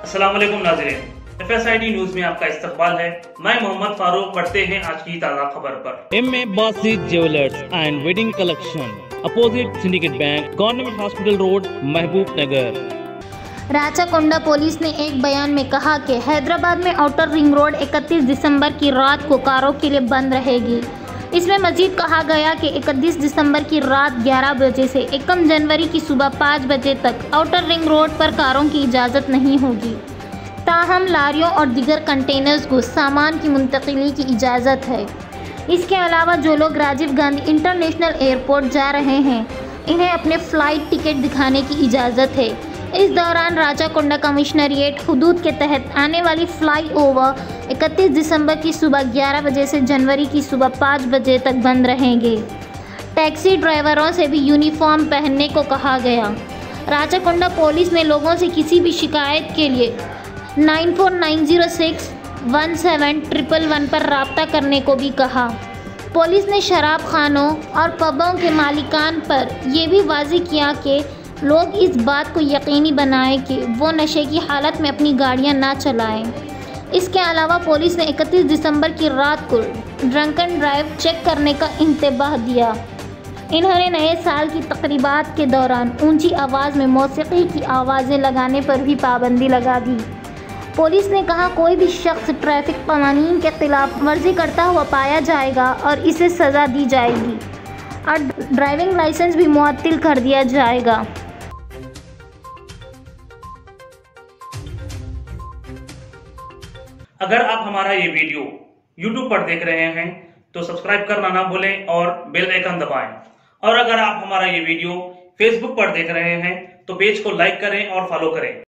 अस्सलाम वालेकुम नाज़रीन, FSID न्यूज में आपका इस्तकबाल है। मैं मोहम्मद फारूक। पढ़ते हैं आज की ताज़ा खबर पर। M.A. Basit jewellers and wedding collection, opposite Syndicate Bank, government hospital road, Mahbubnagar. Rachakonda police ने एक बयान में कहा कि हैदराबाद में आउटर रिंग रोड 31 दिसंबर की रात को कारों के लिए बंद रहेगी। इसमें मजीद कहा गया कि 31 दिसंबर की रात 11 बजे से 1 जनवरी की सुबह 5 बजे तक आउटर रिंग रोड पर कारों की इजाज़त नहीं होगी। ताहम लारियों और दीगर कंटेनर्स को सामान की मुंतकिली की इजाज़त है। इसके अलावा जो लोग राजीव गांधी इंटरनेशनल एयरपोर्ट जा रहे हैं, इन्हें अपने फ़्लाइट टिकट दिखाने की इजाज़त है। इस दौरान राचाकोंडा कमिश्नरिएट हुदूद के तहत आने वाली फ्लाई ओवर 31 दिसंबर की सुबह 11 बजे से जनवरी की सुबह 5 बजे तक बंद रहेंगे। टैक्सी ड्राइवरों से भी यूनिफॉर्म पहनने को कहा गया। राचाकोंडा पुलिस ने लोगों से किसी भी शिकायत के लिए 9490617111 पर रब्ता करने को भी कहा। पुलिस ने शराब खानों और पबों के मालिकान पर यह भी वाज़ेह किया कि लोग इस बात को यकीनी बनाएं कि वो नशे की हालत में अपनी गाड़ियां ना चलाएं। इसके अलावा पुलिस ने 31 दिसंबर की रात को ड्रंकन ड्राइव चेक करने का इंतबाह दिया। इन्होंने नए साल की तकरीबात के दौरान ऊंची आवाज़ में मौसीकी की आवाज़ें लगाने पर भी पाबंदी लगा दी। पुलिस ने कहा कोई भी शख्स ट्रैफिक कानून के खिलाफ वर्जी करता हुआ पाया जाएगा और इसे सज़ा दी जाएगी और ड्राइविंग लाइसेंस भी मुअत्तल कर दिया जाएगा। अगर आप हमारा ये वीडियो YouTube पर देख रहे हैं तो सब्सक्राइब करना ना भूलें और बेल आइकन दबाएं। और अगर आप हमारा ये वीडियो Facebook पर देख रहे हैं तो पेज को लाइक करें और फॉलो करें।